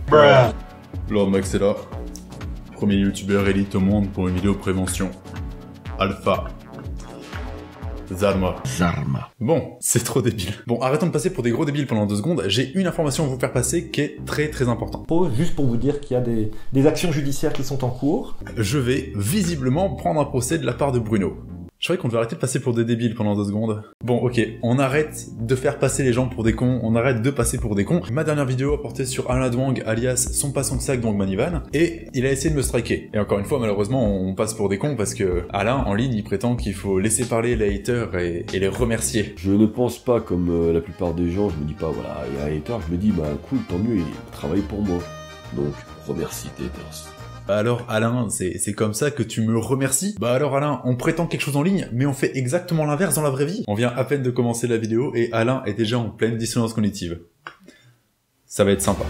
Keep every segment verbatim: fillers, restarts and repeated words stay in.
Bruh. Lord Max est là, premier youtubeur élite au monde pour une vidéo prévention. Alpha. Zarma. Zarma. Bon, c'est trop débile. Bon, arrêtons de passer pour des gros débiles pendant deux secondes, j'ai une information à vous faire passer qui est très très importante. Juste pour vous dire qu'il y a des, des actions judiciaires qui sont en cours. Je vais visiblement prendre un procès de la part de Bruno. Je croyais qu'on devait arrêter de passer pour des débiles pendant deux secondes. Bon, ok, on arrête de faire passer les gens pour des cons, on arrête de passer pour des cons. Ma dernière vidéo a porté sur Alain Dwang, alias son passant de sac Dwang Manivan, et il a essayé de me striker. Et encore une fois, malheureusement, on passe pour des cons parce que Alain, en ligne, il prétend qu'il faut laisser parler les haters et, et les remercier. Je ne pense pas comme euh, la plupart des gens, je me dis pas, voilà, il y a un hater, je me dis, bah cool, tant mieux, il travaille pour moi. Donc, remercie tes haters. Bah alors Alain, c'est comme ça que tu me remercies? Bah alors Alain, on prétend quelque chose en ligne, mais on fait exactement l'inverse dans la vraie vie. On vient à peine de commencer la vidéo et Alain est déjà en pleine dissonance cognitive. Ça va être sympa.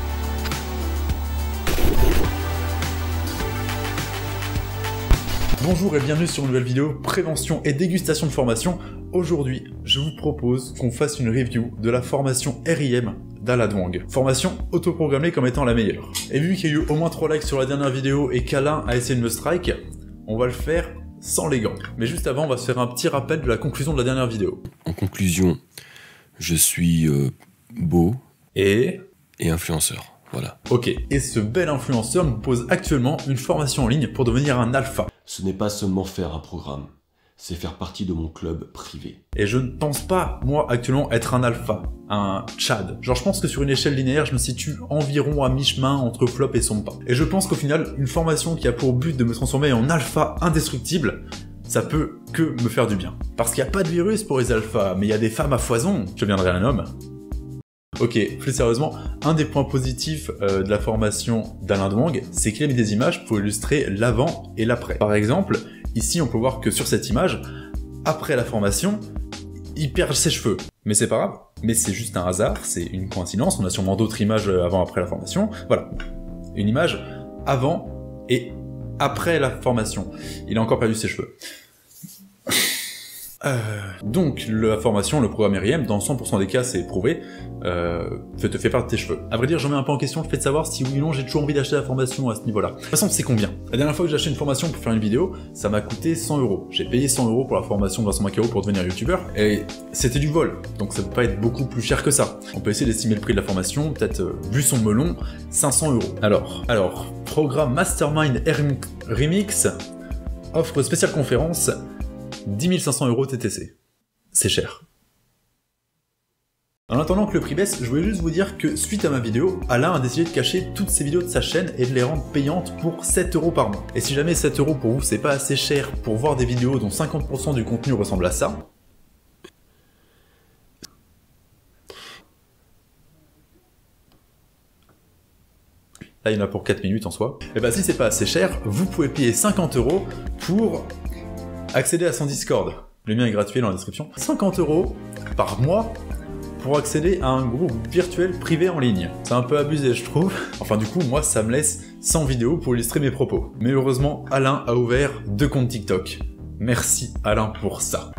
Bonjour et bienvenue sur une nouvelle vidéo prévention et dégustation de formation. Aujourd'hui, je vous propose qu'on fasse une review de la formation R I M d'Alain Dwang. Formation autoprogrammée comme étant la meilleure. Et vu qu'il y a eu au moins trois likes sur la dernière vidéo et qu'Alain a essayé de me strike, on va le faire sans les gants. Mais juste avant, on va se faire un petit rappel de la conclusion de la dernière vidéo. En conclusion, je suis euh, beau et... et influenceur. Voilà. Ok, et ce bel influenceur nous propose actuellement une formation en ligne pour devenir un alpha. Ce n'est pas seulement faire un programme, c'est faire partie de mon club privé. Et je ne pense pas, moi, actuellement, être un alpha, un Chad. Genre, je pense que sur une échelle linéaire, je me situe environ à mi-chemin entre flop et son pas. Et je pense qu'au final, une formation qui a pour but de me transformer en alpha indestructible, ça peut que me faire du bien. Parce qu'il n'y a pas de virus pour les alphas, mais il y a des femmes à foison. Je deviendrai un homme. Ok, plus sérieusement, un des points positifs euh, de la formation d'Alain Dwang, c'est qu'il a mis des images pour illustrer l'avant et l'après. Par exemple, ici on peut voir que sur cette image, après la formation, il perd ses cheveux. Mais c'est pas grave, mais c'est juste un hasard, c'est une coïncidence, on a sûrement d'autres images avant-après la formation. Voilà, une image avant et après la formation. Il a encore perdu ses cheveux. Euh, donc la formation, le programme R I M, dans cent pour cent des cas c'est prouvé, euh, te fait perdre tes cheveux. À vrai dire, j'en mets un peu en question le fait de savoir si oui ou non j'ai toujours envie d'acheter la formation à ce niveau-là. De toute façon, c'est combien? La dernière fois que j'ai acheté une formation pour faire une vidéo, ça m'a coûté cent euros. J'ai payé cent euros pour la formation de Vincent Macao pour devenir youtubeur, et c'était du vol, donc ça peut pas être beaucoup plus cher que ça. On peut essayer d'estimer le prix de la formation, peut-être, euh, vu son melon, cinq cents euros. Alors, alors, programme Mastermind Remix, offre spéciale conférence, dix mille cinq cents euros T T C. C'est cher. En attendant que le prix baisse, je voulais juste vous dire que suite à ma vidéo, Alain a décidé de cacher toutes ses vidéos de sa chaîne et de les rendre payantes pour sept euros par mois. Et si jamais sept euros pour vous c'est pas assez cher pour voir des vidéos dont cinquante pour cent du contenu ressemble à ça, là il y en a pour quatre minutes en soi, et bah si c'est pas assez cher, vous pouvez payer cinquante euros pour accéder à son Discord. Le lien est gratuit dans la description. cinquante euros par mois pour accéder à un groupe virtuel privé en ligne. C'est un peu abusé, je trouve. Enfin, du coup, moi, ça me laisse cent vidéos pour illustrer mes propos. Mais heureusement, Alain a ouvert deux comptes TikTok. Merci, Alain, pour ça.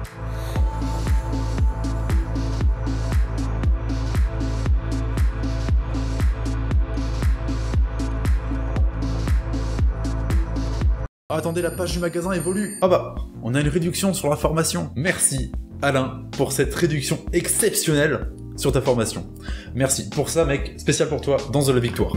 Ah, attendez, la page du magasin évolue. Ah bah, on a une réduction sur la formation. Merci, Alain, pour cette réduction exceptionnelle sur ta formation. Merci. Pour ça, mec, spécial pour toi, danse de la victoire.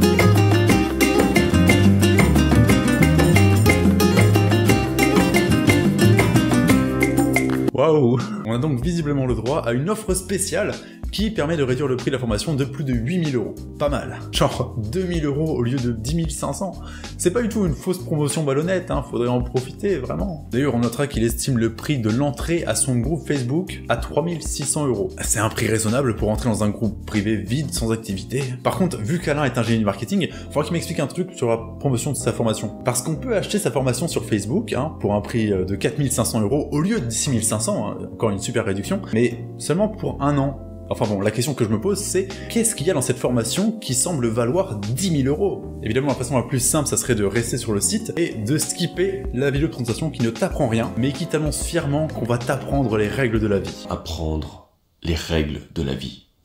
Waouh! On a donc visiblement le droit à une offre spéciale qui permet de réduire le prix de la formation de plus de huit mille euros. Pas mal. Genre deux mille euros au lieu de dix mille cinq cents. C'est pas du tout une fausse promotion ballonnette, hein, faudrait en profiter, vraiment. D'ailleurs, on notera qu'il estime le prix de l'entrée à son groupe Facebook à trois mille six cents euros. C'est un prix raisonnable pour entrer dans un groupe privé vide, sans activité. Par contre, vu qu'Alain est ingénieur du marketing, il faudra qu'il m'explique un truc sur la promotion de sa formation. Parce qu'on peut acheter sa formation sur Facebook, hein, pour un prix de quatre mille cinq cents euros au lieu de six mille cinq cents, hein, encore une super réduction, mais seulement pour un an. Enfin bon, la question que je me pose, c'est qu'est-ce qu'il y a dans cette formation qui semble valoir dix mille euros? Évidemment, la façon la plus simple, ça serait de rester sur le site et de skipper la vidéo de présentation qui ne t'apprend rien, mais qui t'annonce fièrement qu'on va t'apprendre les règles de la vie. Apprendre les règles de la vie.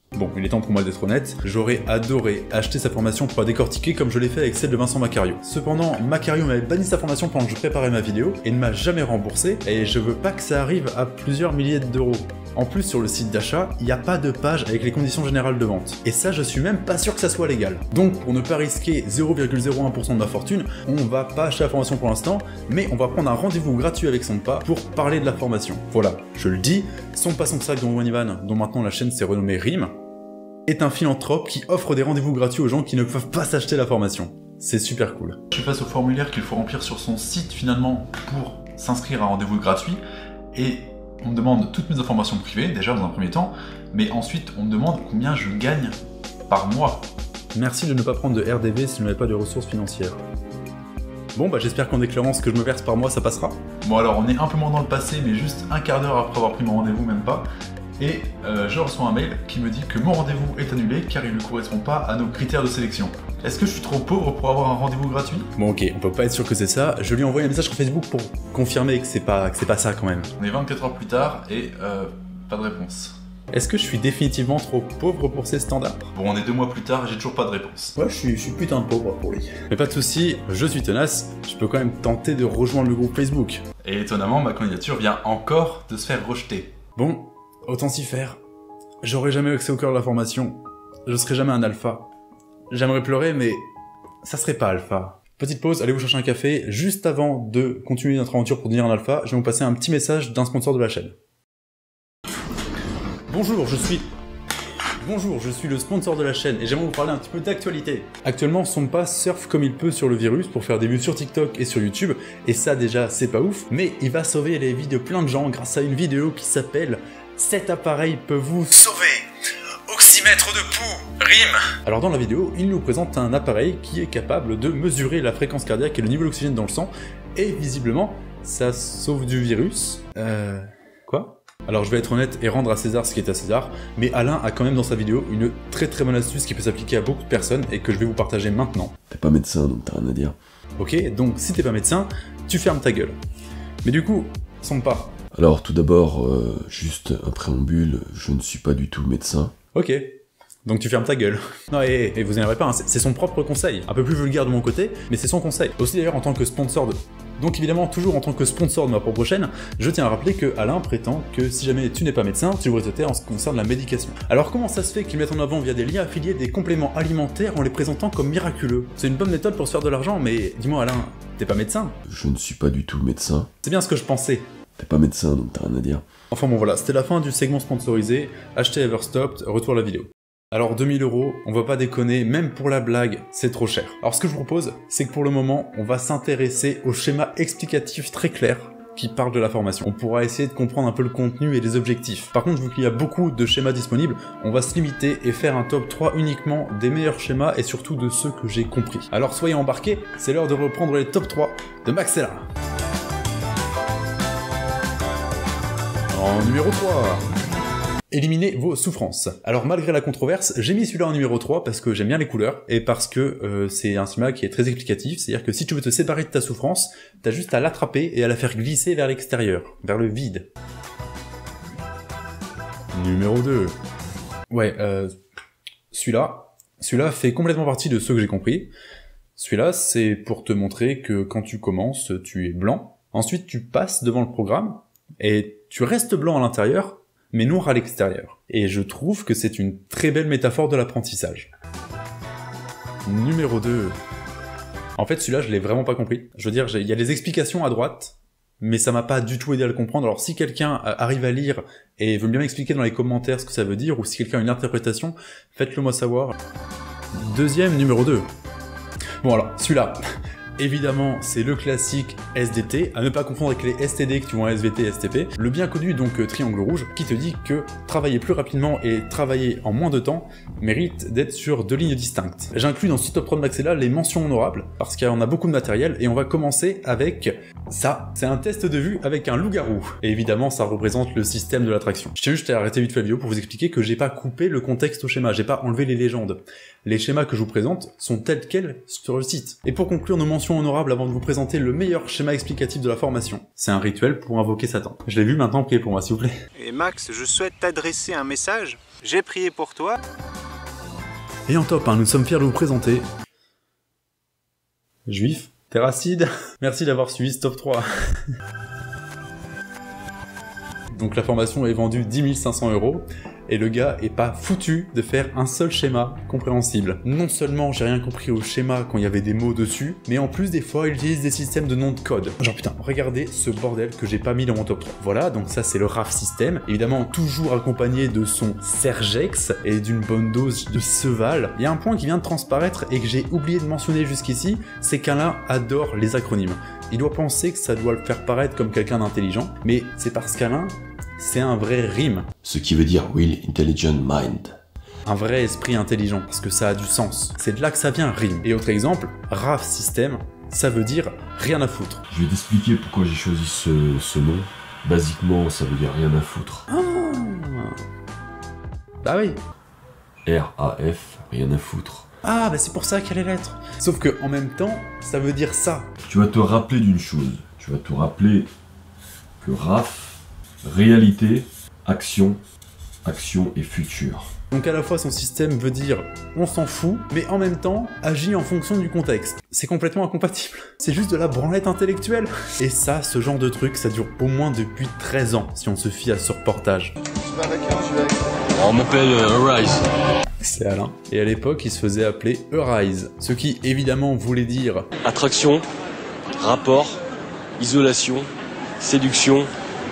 Bon, il est temps pour moi d'être honnête, j'aurais adoré acheter sa formation pour la décortiquer comme je l'ai fait avec celle de Vincent Macario. Cependant, Macario m'avait banni sa formation pendant que je préparais ma vidéo et ne m'a jamais remboursé, et je veux pas que ça arrive à plusieurs milliers d'euros. En plus, sur le site d'achat, il n'y a pas de page avec les conditions générales de vente. Et ça, je suis même pas sûr que ça soit légal. Donc, pour ne pas risquer zéro virgule zéro un pour cent de ma fortune, on va pas acheter la formation pour l'instant, mais on va prendre un rendez-vous gratuit avec Sonpa pour parler de la formation. Voilà, je le dis, Sonpa son sac dont Ivan, dont maintenant la chaîne s'est renommée Rime, est un philanthrope qui offre des rendez-vous gratuits aux gens qui ne peuvent pas s'acheter la formation. C'est super cool. Je suis face au formulaire qu'il faut remplir sur son site finalement pour s'inscrire à un rendez-vous gratuit, et on me demande toutes mes informations privées, déjà dans un premier temps, mais ensuite on me demande combien je gagne par mois. Merci de ne pas prendre de R D V si je n'avais pas de ressources financières. Bon bah j'espère qu'en déclarant ce que je me verse par mois ça passera. Bon alors on est un peu moins dans le passé, mais juste un quart d'heure après avoir pris mon rendez-vous, même pas, et euh, je reçois un mail qui me dit que mon rendez-vous est annulé car il ne correspond pas à nos critères de sélection. Est-ce que je suis trop pauvre pour avoir un rendez-vous gratuit? Bon ok, on peut pas être sûr que c'est ça, je lui ai envoyé un message sur Facebook pour confirmer que c'est pas, que c'est pas ça quand même. On est vingt-quatre heures plus tard et euh, pas de réponse. Est-ce que je suis définitivement trop pauvre pour ces standards? Bon, on est deux mois plus tard et j'ai toujours pas de réponse. Ouais, je suis, je suis putain de pauvre pour lui. Mais pas de soucis, je suis tenace, je peux quand même tenter de rejoindre le groupe Facebook. Et étonnamment, ma candidature vient encore de se faire rejeter. Bon, autant s'y faire. J'aurai jamais accès au cœur de la formation. Je serai jamais un alpha. J'aimerais pleurer, mais ça serait pas alpha. Petite pause, allez vous chercher un café. Juste avant de continuer notre aventure pour devenir un alpha, je vais vous passer un petit message d'un sponsor de la chaîne. Bonjour, je suis... Bonjour, je suis le sponsor de la chaîne et j'aimerais vous parler un petit peu d'actualité. Actuellement, Sonpa surfe comme il peut sur le virus pour faire des vues sur TikTok et sur YouTube, et ça déjà c'est pas ouf, mais il va sauver les vies de plein de gens grâce à une vidéo qui s'appelle « Cet appareil peut vous sauver ». Oxymètre de pouls, rime. Alors dans la vidéo, il nous présente un appareil qui est capable de mesurer la fréquence cardiaque et le niveau d'oxygène dans le sang, et visiblement, ça sauve du virus. Euh... Quoi ? Alors je vais être honnête et rendre à César ce qui est à César, mais Alain a quand même dans sa vidéo une très très bonne astuce qui peut s'appliquer à beaucoup de personnes et que je vais vous partager maintenant. T'es pas médecin donc t'as rien à dire. Ok, donc si t'es pas médecin, tu fermes ta gueule. Mais du coup, Sonpa. Alors tout d'abord, euh, juste un préambule, je ne suis pas du tout médecin. Ok. Donc tu fermes ta gueule. Non et, et vous énervez pas, hein, c'est son propre conseil. Un peu plus vulgaire de mon côté, mais c'est son conseil. Aussi d'ailleurs en tant que sponsor de... Donc évidemment, toujours en tant que sponsor de ma propre chaîne, je tiens à rappeler que Alain prétend que si jamais tu n'es pas médecin, tu devrais traiter en ce qui concerne la médication. Alors comment ça se fait qu'ils mettent en avant via des liens affiliés des compléments alimentaires en les présentant comme miraculeux? C'est une bonne méthode pour se faire de l'argent, mais dis-moi Alain, t'es pas médecin? Je ne suis pas du tout médecin. C'est bien ce que je pensais. T'es pas médecin donc t'as rien à dire. Enfin bon voilà, c'était la fin du segment sponsorisé, achetez Everstopped, retour à la vidéo. Alors deux mille euros, on va pas déconner, même pour la blague, c'est trop cher. Alors ce que je vous propose, c'est que pour le moment, on va s'intéresser au schéma explicatif très clair qui parle de la formation. On pourra essayer de comprendre un peu le contenu et les objectifs. Par contre, vu qu'il y a beaucoup de schémas disponibles, on va se limiter et faire un top trois uniquement des meilleurs schémas et surtout de ceux que j'ai compris. Alors soyez embarqués, c'est l'heure de reprendre les top trois de Maxella. En numéro trois... Éliminez vos souffrances. Alors malgré la controverse, j'ai mis celui-là en numéro trois parce que j'aime bien les couleurs et parce que euh, c'est un schéma qui est très explicatif, c'est-à-dire que si tu veux te séparer de ta souffrance, t'as juste à l'attraper et à la faire glisser vers l'extérieur, vers le vide. Numéro deux. Ouais, euh, celui-là, celui-là fait complètement partie de ceux que j'ai compris. Celui-là, c'est pour te montrer que quand tu commences, tu es blanc. Ensuite, tu passes devant le programme et tu restes blanc à l'intérieur, mais noir à l'extérieur. Et je trouve que c'est une très belle métaphore de l'apprentissage. Numéro deux. En fait, celui-là, je l'ai vraiment pas compris. Je veux dire, il y a des explications à droite, mais ça m'a pas du tout aidé à le comprendre. Alors si quelqu'un arrive à lire et veut bien m'expliquer dans les commentaires ce que ça veut dire, ou si quelqu'un a une interprétation, faites-le moi savoir. Deuxième, numéro deux. Bon alors, celui-là... Évidemment, c'est le classique S D T, à ne pas confondre avec les S T D qui vont à S V T et S T P. Le bien connu donc triangle rouge, qui te dit que travailler plus rapidement et travailler en moins de temps mérite d'être sur deux lignes distinctes. J'inclus dans ce top trois de Maxella les mentions honorables, parce qu'on a beaucoup de matériel, et on va commencer avec ça. C'est un test de vue avec un loup-garou. Et évidemment, ça représente le système de l'attraction. Je tiens juste à arrêter vite fait la vidéo pour vous expliquer que j'ai pas coupé le contexte au schéma, j'ai pas enlevé les légendes. Les schémas que je vous présente sont tels quels sur le site. Et pour conclure nos mentions honorables avant de vous présenter le meilleur schéma explicatif de la formation, c'est un rituel pour invoquer Satan. Je l'ai vu, maintenant priez pour moi s'il vous plaît. Et Max, je souhaite t'adresser un message J'ai prié pour toi. Et en top un, nous sommes fiers de vous présenter... Juif Terracide. Merci d'avoir suivi ce top trois. Donc la formation est vendue dix mille cinq cents euros. Et le gars est pas foutu de faire un seul schéma compréhensible. Non seulement j'ai rien compris au schéma quand il y avait des mots dessus, mais en plus des fois il utilise des systèmes de noms de code. Genre putain, regardez ce bordel que j'ai pas mis dans mon top trois. Voilà, donc ça c'est le R A F système, évidemment toujours accompagné de son Sergex et d'une bonne dose de Seval. Il y a un point qui vient de transparaître et que j'ai oublié de mentionner jusqu'ici, c'est qu'Alain adore les acronymes. Il doit penser que ça doit le faire paraître comme quelqu'un d'intelligent, mais c'est parce qu'Alain, c'est un vrai rime. Ce qui veut dire Real Intelligent Mind. Un vrai esprit intelligent, parce que ça a du sens. C'est de là que ça vient, rime. Et autre exemple, R A F système, ça veut dire rien à foutre. Je vais t'expliquer pourquoi j'ai choisi ce, ce nom. Basiquement, ça veut dire rien à foutre. Ah. Bah oui. R A F, rien à foutre. Ah, bah c'est pour ça qu'il y a les lettres. Sauf que en même temps, ça veut dire ça. Tu vas te rappeler d'une chose. Tu vas te rappeler que R A F, réalité, action, action et futur. Donc à la fois son système veut dire on s'en fout, mais en même temps agit en fonction du contexte. C'est complètement incompatible. C'est juste de la branlette intellectuelle. Et ça, ce genre de truc, ça dure au moins depuis treize ans, si on se fie à ce reportage. Je vais avec un, je vais avec... On m'appelle euh, Rise. C'est Alain. Et à l'époque, il se faisait appeler Eurise. Ce qui, évidemment, voulait dire... Attraction, rapport, isolation, séduction,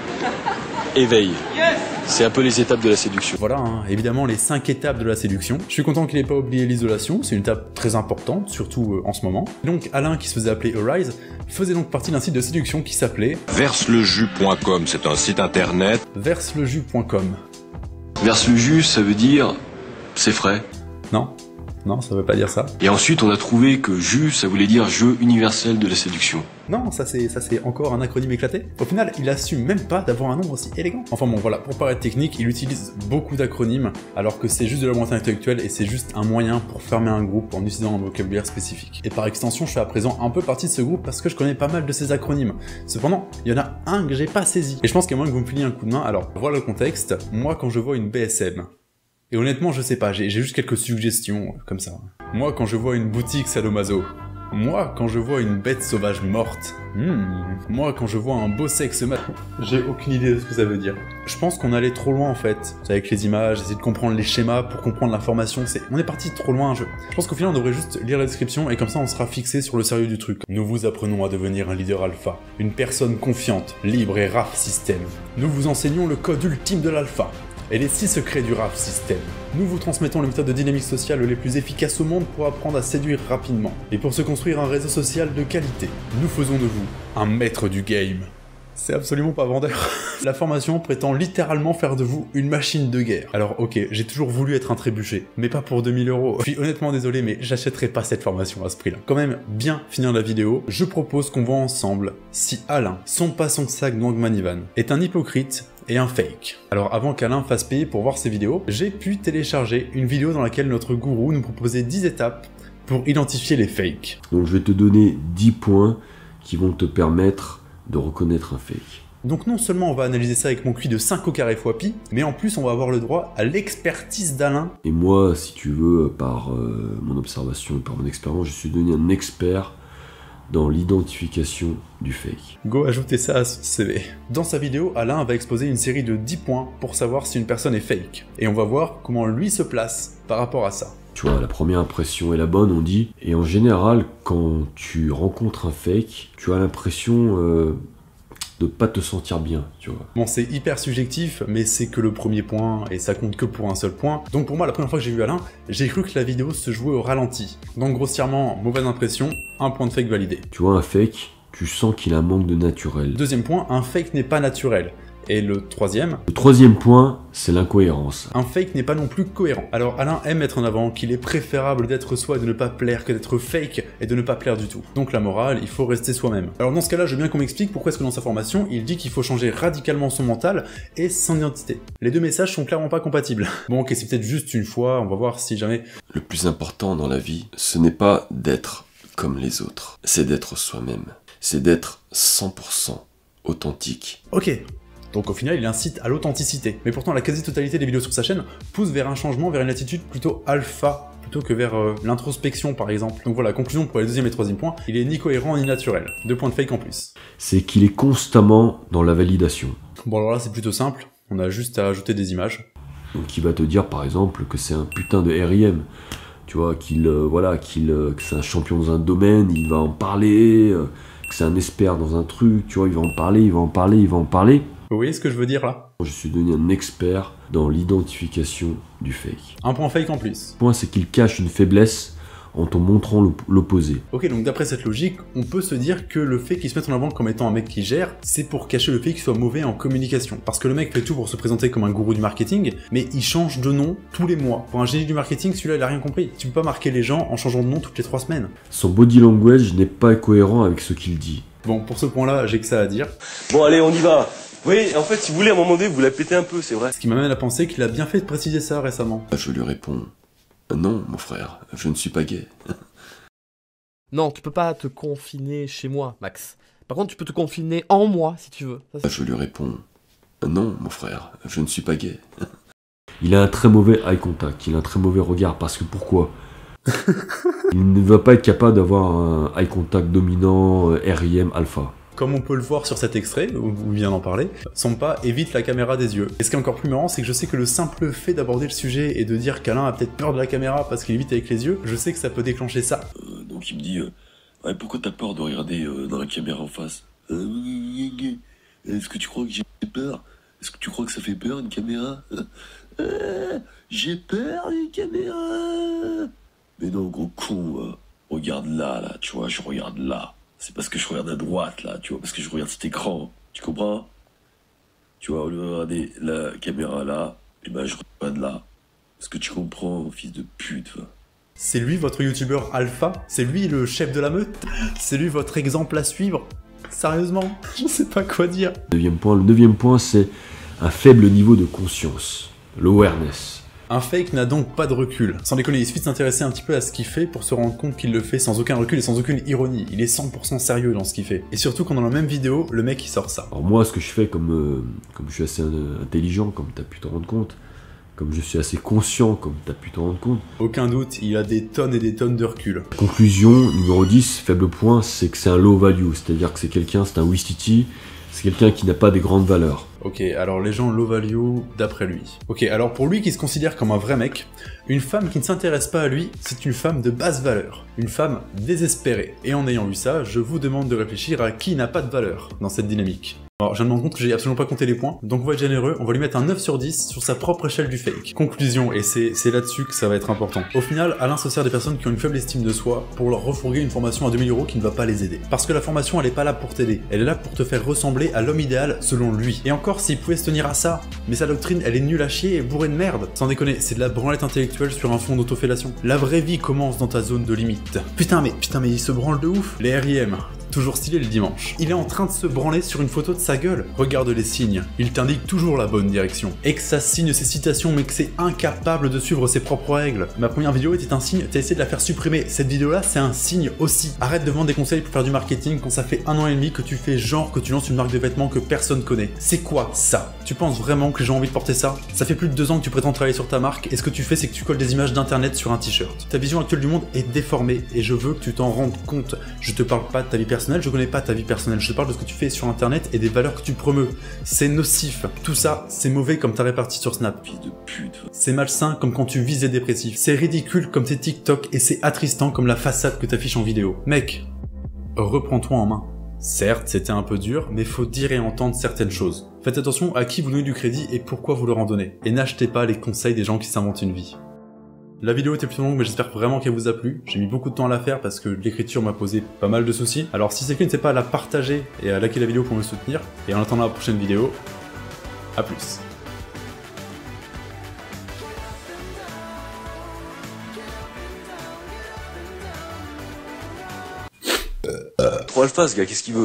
éveil. C'est un peu les étapes de la séduction. Voilà, hein, évidemment, les cinq étapes de la séduction. Je suis content qu'il ait pas oublié l'isolation, c'est une étape très importante, surtout euh, en ce moment. Donc Alain, qui se faisait appeler Eurise, faisait donc partie d'un site de séduction qui s'appelait... Verseleju point com, c'est un site internet. verseleju point com. Verse le jus, ça veut dire c'est frais. Non, non, ça veut pas dire ça. Et ensuite, on a trouvé que jus, ça voulait dire jeu universel de la séduction. Non, ça c'est ça c'est encore un acronyme éclaté. Au final, il assume même pas d'avoir un nom aussi élégant. Enfin bon, voilà, pour paraître technique, il utilise beaucoup d'acronymes, alors que c'est juste de la moitié intellectuelle et c'est juste un moyen pour fermer un groupe en utilisant un vocabulaire spécifique. Et par extension, je fais à présent un peu partie de ce groupe parce que je connais pas mal de ces acronymes. Cependant, il y en a un que j'ai pas saisi. Et je pense qu'il y a moyen que vous me filiez un coup de main. Alors, voilà le contexte. Moi, quand je vois une B S M, et honnêtement, je sais pas, j'ai juste quelques suggestions, comme ça. Moi, quand je vois une boutique sadomaso, moi, quand je vois une bête sauvage morte, hmm. Moi, quand je vois un beau sexe mat... J'ai aucune idée de ce que ça veut dire. Je pense qu'on allait trop loin, en fait. Avec les images, essayer de comprendre les schémas pour comprendre l'information, c'est... On est parti trop loin, je... Je pense qu'au final, on devrait juste lire la description et comme ça, on sera fixé sur le sérieux du truc. Nous vous apprenons à devenir un leader alpha, une personne confiante, libre et R A F système. Nous vous enseignons le code ultime de l'alpha et les six secrets du R A F système. Nous vous transmettons les méthodes de dynamique sociale les plus efficaces au monde pour apprendre à séduire rapidement, et pour se construire un réseau social de qualité. Nous faisons de vous un maître du game. C'est absolument pas vendeur. La formation prétend littéralement faire de vous une machine de guerre. Alors ok, j'ai toujours voulu être un trébuchet, mais pas pour deux mille euros. Je suis honnêtement désolé, mais j'achèterai pas cette formation à ce prix-là. Quand même, bien finir la vidéo, je propose qu'on voit ensemble si Alain, son pas son sac Nwangmanivan, est un hypocrite et un fake. Alors avant qu'Alain fasse payer pour voir ces vidéos, j'ai pu télécharger une vidéo dans laquelle notre gourou nous proposait dix étapes pour identifier les fakes. Donc je vais te donner dix points qui vont te permettre de reconnaître un fake. Donc non seulement on va analyser ça avec mon Q I de cinq au carré fois pi, mais en plus on va avoir le droit à l'expertise d'Alain. Et moi, si tu veux, par euh, mon observation et par mon expérience, je suis devenu un expert dans l'identification du fake. Go ajouter ça à son C V. Dans sa vidéo, Alain va exposer une série de dix points pour savoir si une personne est fake. Et on va voir comment lui se place par rapport à ça. Tu vois, la première impression est la bonne, on dit. Et en général, quand tu rencontres un fake, tu as l'impression euh, de pas te sentir bien, tu vois. Bon, c'est hyper subjectif, mais c'est que le premier point, et ça compte que pour un seul point. Donc pour moi, la première fois que j'ai vu Alain, j'ai cru que la vidéo se jouait au ralenti. Donc grossièrement, mauvaise impression, un point de fake validé. Tu vois, un fake, tu sens qu'il a un manque de naturel. Deuxième point, un fake n'est pas naturel. Et le troisième... Le troisième point, c'est l'incohérence. Un fake n'est pas non plus cohérent. Alors Alain aime mettre en avant qu'il est préférable d'être soi et de ne pas plaire que d'être fake et de ne pas plaire du tout. Donc la morale, il faut rester soi-même. Alors dans ce cas-là, je veux bien qu'on m'explique pourquoi est-ce que dans sa formation, il dit qu'il faut changer radicalement son mental et son identité. Les deux messages sont clairement pas compatibles. Bon ok, c'est peut-être juste une fois, on va voir si jamais... Le plus important dans la vie, ce n'est pas d'être comme les autres, c'est d'être soi-même. C'est d'être cent pour cent authentique. Ok. Donc au final, il incite à l'authenticité. Mais pourtant, la quasi-totalité des vidéos sur sa chaîne pousse vers un changement, vers une attitude plutôt alpha, plutôt que vers euh, l'introspection par exemple. Donc voilà, conclusion pour les deuxième et troisième points, il est ni cohérent ni naturel. Deux points de fake en plus. C'est qu'il est constamment dans la validation. Bon alors là, c'est plutôt simple, on a juste à ajouter des images. Donc il va te dire par exemple que c'est un putain de R I M. Tu vois, qu'il euh, voilà, qu'il euh, que c'est un champion dans un domaine, il va en parler, euh, que c'est un expert dans un truc, tu vois, il va en parler, il va en parler, il va en parler. Vous voyez ce que je veux dire là? Je suis devenu un expert dans l'identification du fake. Un point fake en plus. Le point, c'est qu'il cache une faiblesse en te montrant l'op- l'opposé. Ok, donc d'après cette logique, on peut se dire que le fait qu'il se mette en avant comme étant un mec qui gère, c'est pour cacher le fait qu'il soit mauvais en communication. Parce que le mec fait tout pour se présenter comme un gourou du marketing, mais il change de nom tous les mois. Pour un génie du marketing, celui-là, il a rien compris. Tu peux pas marquer les gens en changeant de nom toutes les trois semaines. Son body language n'est pas cohérent avec ce qu'il dit. Bon, pour ce point-là, j'ai que ça à dire. Bon, allez, on y va. Oui, en fait, si vous voulez, à un moment donné, vous la pétez un peu, c'est vrai. Ce qui m'amène à penser qu'il a bien fait de préciser ça récemment. Je lui réponds, non, mon frère, je ne suis pas gay. Non, tu peux pas te confiner chez moi, Max. Par contre, tu peux te confiner en moi, si tu veux. Ça, c'est- Je lui réponds, non, mon frère, je ne suis pas gay. Il a un très mauvais eye contact, il a un très mauvais regard, parce que pourquoi? Il ne va pas être capable d'avoir un eye contact dominant euh, R I M alpha. Comme on peut le voir sur cet extrait, où vous vient d'en parler, son pas évite la caméra des yeux. Et ce qui est encore plus marrant, c'est que je sais que le simple fait d'aborder le sujet et de dire qu'Alain a peut-être peur de la caméra parce qu'il évite avec les yeux, je sais que ça peut déclencher ça. Euh, donc il me dit, euh, ouais, pourquoi t'as peur de regarder euh, dans la caméra en face? Euh, Est-ce que tu crois que j'ai peur? Est-ce que tu crois que ça fait peur une caméra? euh, J'ai peur d'une caméra. Mais non, gros con, euh, regarde là, là, tu vois, je regarde là. C'est parce que je regarde à droite, là, tu vois, parce que je regarde cet écran, tu comprends? Tu vois, au lieu de regarder la caméra là, et ben je regarde là. Est-ce que tu comprends, fils de pute, va? C'est lui votre youtubeur alpha? C'est lui le chef de la meute? C'est lui votre exemple à suivre? Sérieusement? Je sais pas quoi dire. Deuxième point, le deuxième point, c'est un faible niveau de conscience, l'awareness. Un fake n'a donc pas de recul. Sans déconner, il suffit de s'intéresser un petit peu à ce qu'il fait pour se rendre compte qu'il le fait sans aucun recul et sans aucune ironie. Il est cent pour cent sérieux dans ce qu'il fait. Et surtout quand dans la même vidéo, le mec il sort ça. Alors moi, ce que je fais, comme, euh, comme je suis assez euh, intelligent, comme tu as pu te rendre compte, comme je suis assez conscient, comme tu as pu te rendre compte. Aucun doute, il a des tonnes et des tonnes de recul. Conclusion numéro dix, faible point, c'est que c'est un low value, c'est-à-dire que c'est quelqu'un, c'est un Wistiti, c'est quelqu'un qui n'a pas des grandes valeurs. Ok, alors les gens low value d'après lui. Ok, alors pour lui qui se considère comme un vrai mec, une femme qui ne s'intéresse pas à lui, c'est une femme de basse valeur. Une femme désespérée. Et en ayant vu ça, je vous demande de réfléchir à qui n'a pas de valeur dans cette dynamique. Alors, je viens de me rendre compte que j'ai absolument pas compté les points, donc on va être généreux, on va lui mettre un neuf sur dix sur sa propre échelle du fake. Conclusion, et c'est c'est là-dessus que ça va être important. Au final, Alain se sert des personnes qui ont une faible estime de soi pour leur refourguer une formation à deux mille euros qui ne va pas les aider. Parce que la formation, elle est pas là pour t'aider, elle est là pour te faire ressembler à l'homme idéal selon lui. Et encore, s'il pouvait se tenir à ça, mais sa doctrine, elle est nulle à chier et bourrée de merde. Sans déconner, c'est de la branlette intellectuelle sur un fond d'autofellation. La vraie vie commence dans ta zone de limite. Putain, mais putain, mais il se branle de ouf. Les R I M. Toujours stylé le dimanche. Il est en train de se branler sur une photo de sa gueule. Regarde les signes. Il t'indique toujours la bonne direction. Et que ça signe ses citations, mais que c'est incapable de suivre ses propres règles. Ma première vidéo était un signe, t'as essayé de la faire supprimer. Cette vidéo-là, c'est un signe aussi. Arrête de vendre des conseils pour faire du marketing quand ça fait un an et demi que tu fais genre que tu lances une marque de vêtements que personne connaît. C'est quoi ça? Tu penses vraiment que les gens ont envie de porter ça? Ça fait plus de deux ans que tu prétends travailler sur ta marque, et ce que tu fais, c'est que tu colles des images d'internet sur un t-shirt. Ta vision actuelle du monde est déformée, et je veux que tu t'en rendes compte. Je te parle pas de ta vie personnelle, je connais pas ta vie personnelle, je te parle de ce que tu fais sur internet et des valeurs que tu promeus. C'est nocif. Tout ça, c'est mauvais comme ta répartie sur Snap. Fils de pute, va. C'est malsain comme quand tu vises des dépressifs. C'est ridicule comme tes TikTok et c'est attristant comme la façade que t'affiches en vidéo. Mec, reprends-toi en main. Certes, c'était un peu dur, mais faut dire et entendre certaines choses. Faites attention à qui vous donnez du crédit et pourquoi vous leur en donnez. Et n'achetez pas les conseils des gens qui s'inventent une vie. La vidéo était plutôt longue, mais j'espère vraiment qu'elle vous a plu. J'ai mis beaucoup de temps à la faire parce que l'écriture m'a posé pas mal de soucis. Alors si c'est que n'hésitez pas à la partager et à liker la vidéo pour me soutenir. Et en attendant la prochaine vidéo, à plus. Trop alpha, ce gars, qu'est-ce qu'il veut?